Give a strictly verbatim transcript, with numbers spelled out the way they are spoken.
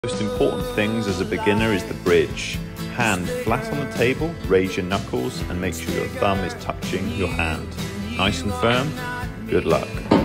Most important things as a beginner is the bridge. Hand flat on the table, raise your knuckles and make sure your thumb is touching your hand. Nice and firm. Good luck.